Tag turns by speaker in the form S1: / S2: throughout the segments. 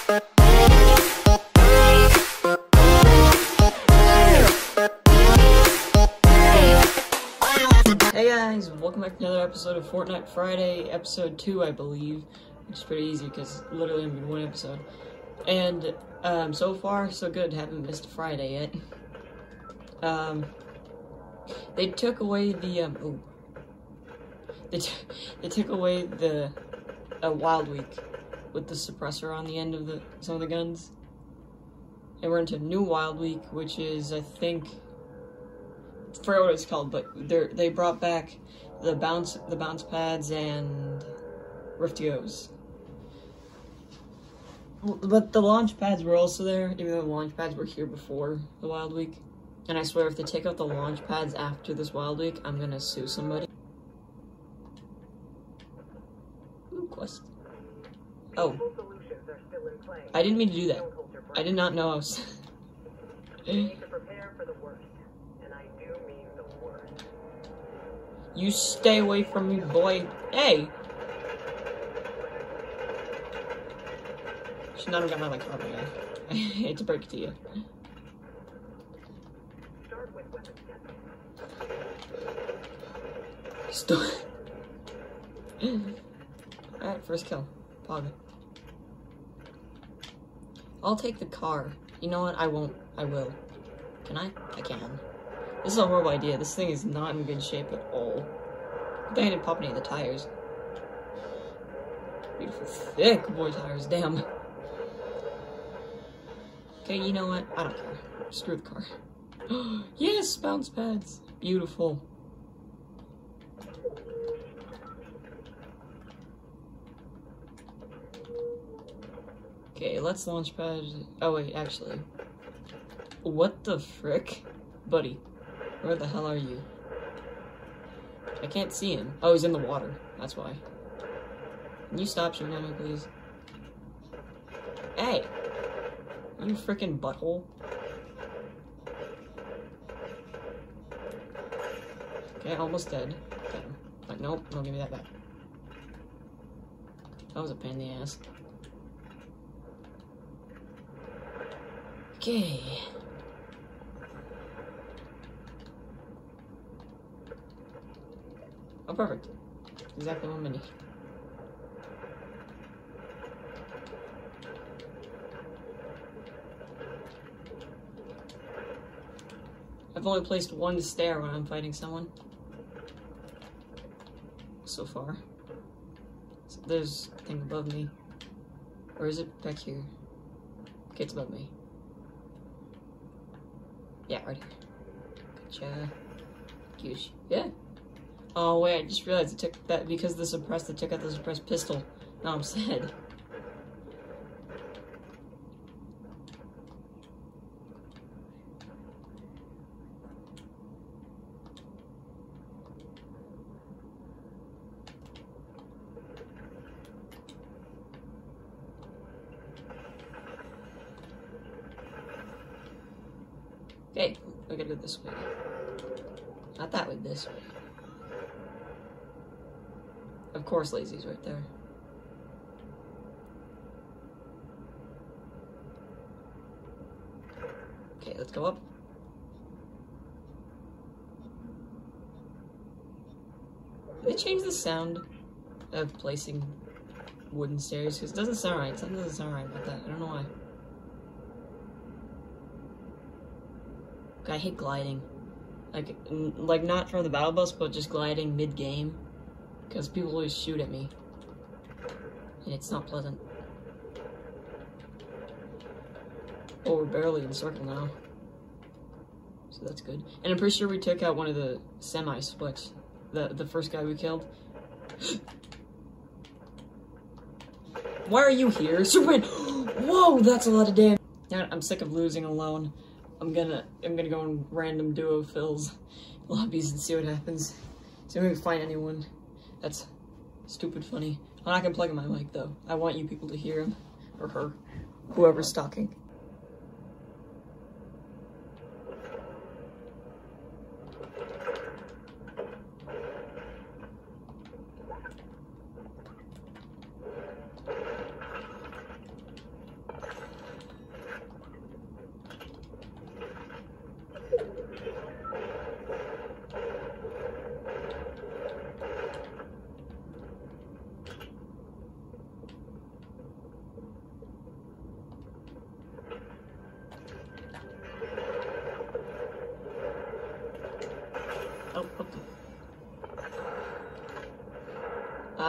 S1: Hey guys, welcome back to another episode of Fortnite Friday, episode 2, I believe, which is pretty easy because literally I'm in one episode. And so far, so good. Haven't missed a Friday yet. They took away the they took away the Wild Week with the suppressor on the end of some of the guns, and we're into new Wild Week, which is, I think, I forget what it's called, but they brought back the bounce pads and Rift Go's. But the launch pads were also there, even though the launch pads were here before the Wild Week. And I swear, if they take out the launch pads after this Wild Week, I'm gonna sue somebody. Ooh, quest. Oh. I didn't mean to do that. I did not know I was...
S2: You need to prepare for the worst, and I do mean the worst.
S1: You stay away from me, boy. Hey! Should not have got my car, guy. I hate to break it to you.
S2: Start with weapon
S1: Alright, first kill. Pog. I'll take the car. You know what? I won't. I will. Can I? I can. This is a horrible idea. This thing is not in good shape at all. I think I didn't pop any of the tires. Beautiful, thick boy tires. Damn. Okay, you know what? I don't care. Screw the car. Yes, bounce pads. Beautiful. Okay, let's launch pad. Oh wait, actually. What the frick? Buddy, where the hell are you? I can't see him. Oh, he's in the water. That's why. Can you stop shooting at me, please? Hey! You frickin' butthole. Okay, almost dead. Okay. Like, nope, don't give me that back. That was a pain in the ass. Okay. Oh, perfect. Exactly 1 minute. I've only placed one stair when I'm fighting someone. So far. So there's a thing above me. Or is it back here? Okay, it's above me. Yeah, right here. Gotcha. Goose. Yeah. Oh wait, I just realized it took that because the suppressed, it took out the suppressed pistol. Now I'm sad. Okay, we gotta go this way. Not that way, this way. Of course, Lazy's right there. Okay, let's go up. Did they change the sound of placing wooden stairs? Because it doesn't sound right. Something doesn't sound right about that. I don't know why. I hate gliding. Like not from the battle bus, but just gliding mid-game. Because people always shoot at me. And it's not pleasant. Oh, we're barely in circle now. So that's good. And I'm pretty sure we took out one of the semi-splits. The first guy we killed. Why are you here? Superman! Whoa, that's a lot of damage. I'm sick of losing alone. I'm gonna go in random duo fills lobbies and see what happens. See if we can find anyone. That's stupid funny. I'm not gonna plug in my mic though. I want you people to hear him or her, whoever's talking.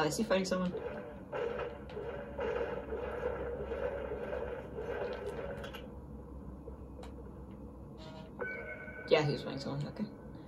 S1: Is he fighting someone? Yeah, he was fighting someone, okay.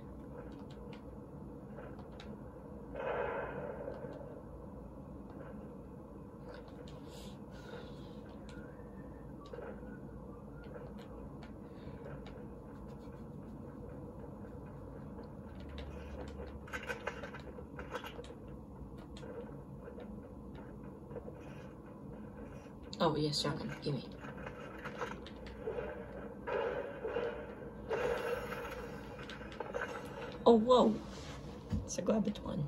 S1: Oh, yes, shotgun. Gimme. Oh, whoa. So grab it one.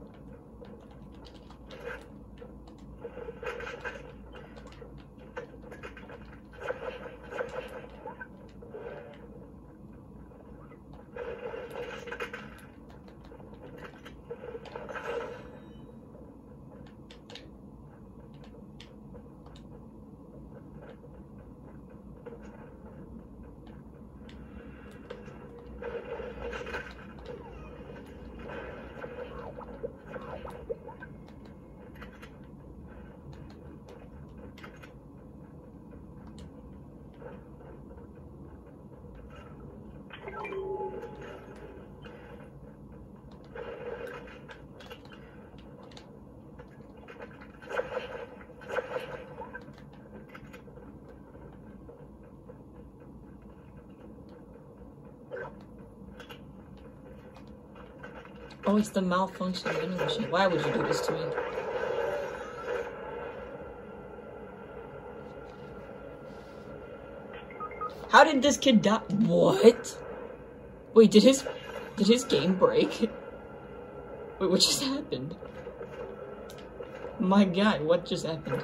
S1: Oh, it's the malfunctioning vending machine. Why would you do this to me? How did this kid die? What? Wait, did his game break? Wait, what just happened? My God, what just happened?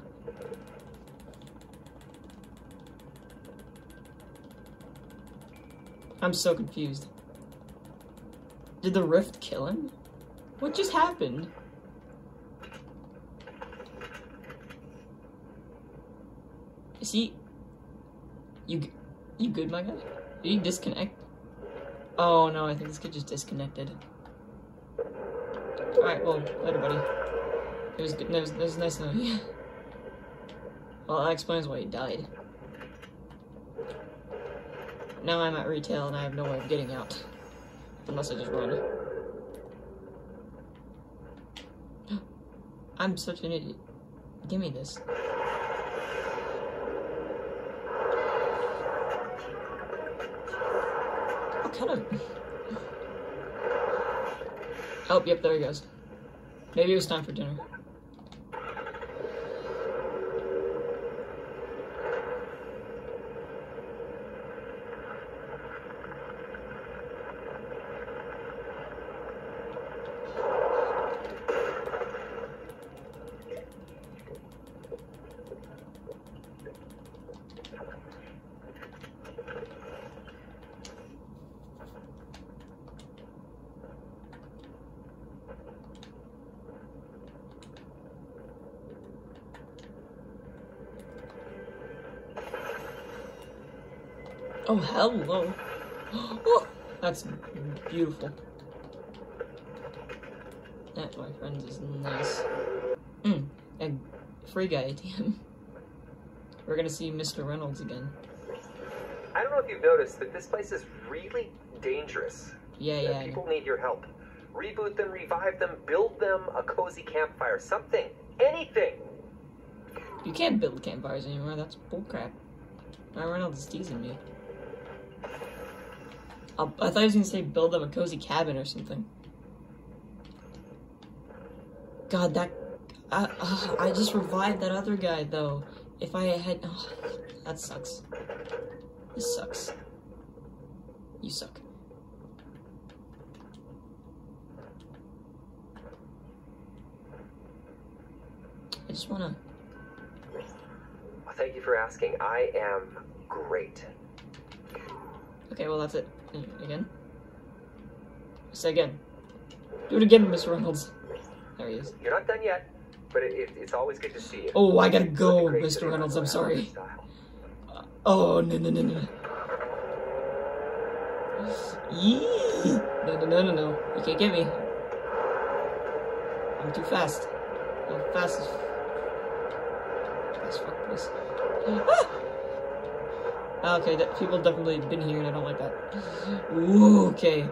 S1: I'm so confused. Did the rift kill him? What just happened? Is he... You good, my guy? Did he disconnect? Oh no, I think this kid just disconnected. Alright, well, later, buddy. It was good. It was nice knowing you. Well, that explains why he died. Now I'm at retail and I have no way of getting out. Unless I just run. I'm such an idiot. Give me this. Oh, cut him. Oh, yep, there he goes. Maybe it was time for dinner. Oh, hello. Oh, that's beautiful. That, my friends, is nice. A free guy ATM. We're gonna see Mr. Reynolds again.
S3: I don't know if you've noticed, but this place is really dangerous.
S1: Yeah.
S3: People need your help. Reboot them, revive them, build them a cozy campfire, something, anything.
S1: You can't build campfires anymore, that's bullcrap. Ryan Reynolds is teasing me. I thought he was gonna say build them a cozy cabin or something. God, that... I just revived that other guy, though. If I had... Oh, that sucks. This sucks. You suck. I just wanna...
S3: Well, thank you for asking. I am great.
S1: Okay, well, that's it. Again? Say again. Do it again, Mr. Reynolds. There he is.
S3: You're not done yet, but it's always good to see you.
S1: Oh, I gotta go, Mr. Reynolds. I'm sorry. Oh, no. Yee! No. You can't get me. I'm too fast. I'm fast as fuck, please. Okay, that people definitely been here and I don't like that. Ooh, okay.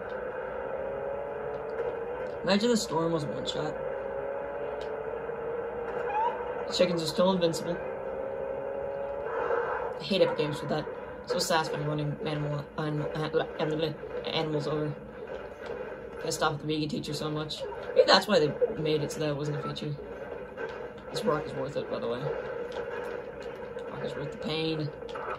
S1: Imagine the storm was one shot. Chickens are still invincible. I hate Epic Games for that. So satisfying running animals over. Pissed off the vegan teacher so much. Maybe that's why they made it so that it wasn't a feature. This rock is worth it, by the way. Rock is worth the pain.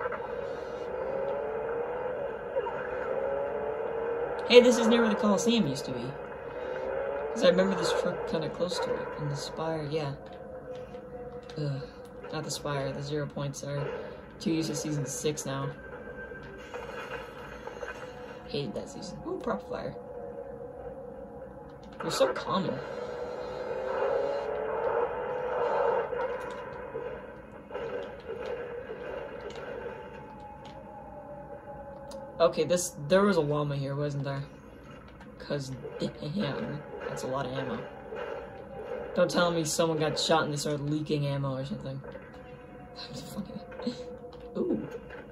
S1: Hey, this is near where the Coliseum used to be. Because I remember this truck kind of close to it. And the spire, yeah. Ugh. Not the spire, the 0 points are 2 years of season 6 now. Hated that season. Ooh, prop fire. They're so common. Okay, there was a llama here, wasn't there? Cause damn, that's a lot of ammo. Don't tell me someone got shot and they started leaking ammo or something. Ooh.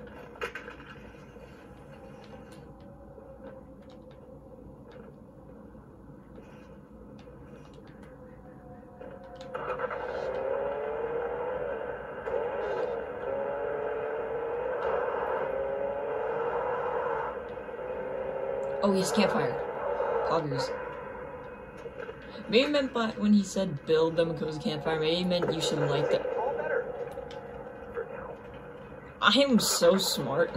S1: Oh, yes, campfire. Poggers. Maybe meant by when he said build them a cozy campfire, maybe he meant you should light them.
S3: All better. For now.
S1: I am so smart.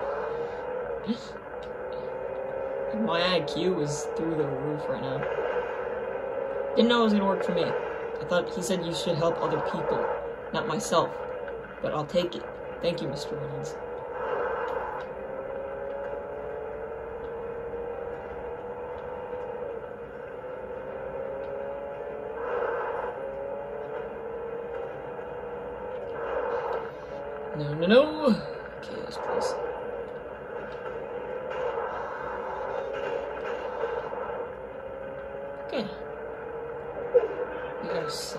S1: My IQ is through the roof right now. Didn't know it was gonna work for me. I thought he said you should help other people, not myself. But I'll take it. Thank you, Mr. Reynolds. No, no, no! Okay, that was close. Okay. We are safe.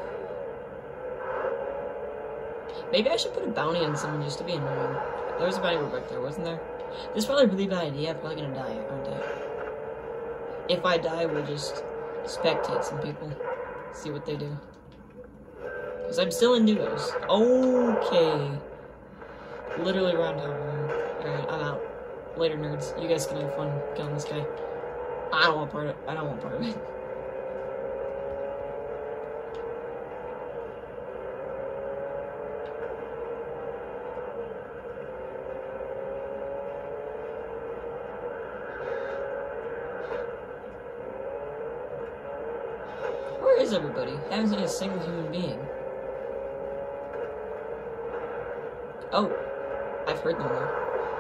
S1: Maybe I should put a bounty on someone just to be annoying. There was a bounty right there, wasn't there? This is probably a really bad idea. I'm probably gonna die, aren't I? If I die, we'll just spectate some people. See what they do. Because I'm still in duos. Okay. Literally round out room. Alright, I'm out. Later, nerds. You guys can have fun killing this guy. I don't want part of it. I don't want part of it. Where is everybody? I haven't seen a single human being. Oh, I've heard them though.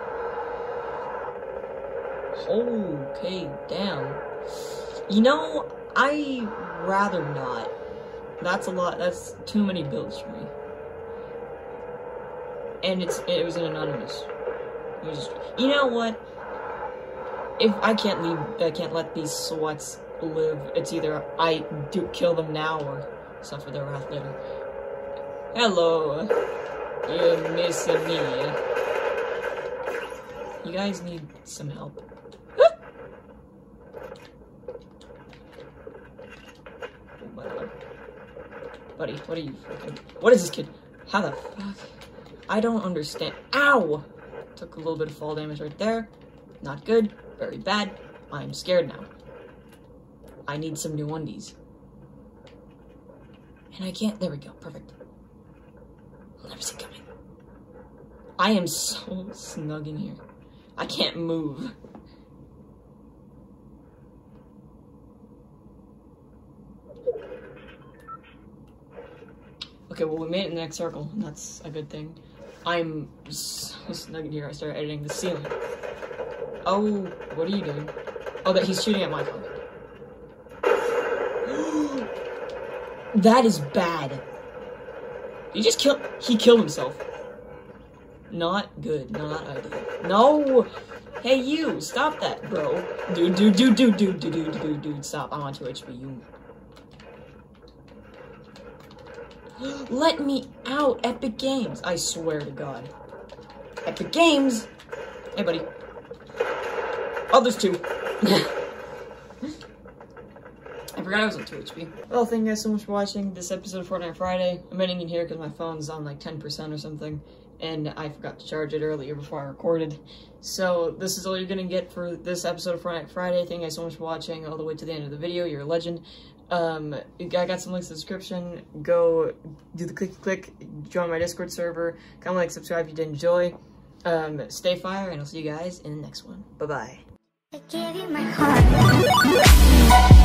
S1: Okay, damn. You know, I'd rather not. That's a lot. That's too many builds for me. And it was an anonymous. It was just, you know what? If I can't leave, I can't let these sweats live. It's either I do kill them now or suffer their wrath later. Hello. You're missing me. You guys need some help. Oh my god. Buddy, what are you freaking... What is this kid? How the fuck? I don't understand. Ow! Took a little bit of fall damage right there. Not good. Very bad. I'm scared now. I need some new undies. And I can't... There we go. Perfect. I'll never see it coming. I am so snug in here. I can't move. Okay, well, we made it in the next circle, and that's a good thing. I'm so snug in here, I started editing the ceiling. Oh, what are you doing? Oh, that he's shooting at my car. That is bad. He just killed himself. Not good, not ideal. No! Hey, you! Stop that, bro. Dude, stop. I'm on 2 HP, you. Let me out, Epic Games. I swear to God. Epic Games. Hey, buddy. Oh, there's 2. I forgot I was on 2 HP. Well, thank you guys so much for watching this episode of Fortnite Friday. I'm ending in here because my phone's on like 10% or something, and I forgot to charge it earlier before I recorded. So this is all you're gonna get for this episode of Fortnite Friday. Thank you guys so much for watching all the way to the end of the video. You're a legend. I got some links in the description. Go do the click, join my Discord server. Comment, like, subscribe if you did enjoy. Stay fire, and I'll see you guys in the next one. Bye-bye.
S4: I gave you my heart.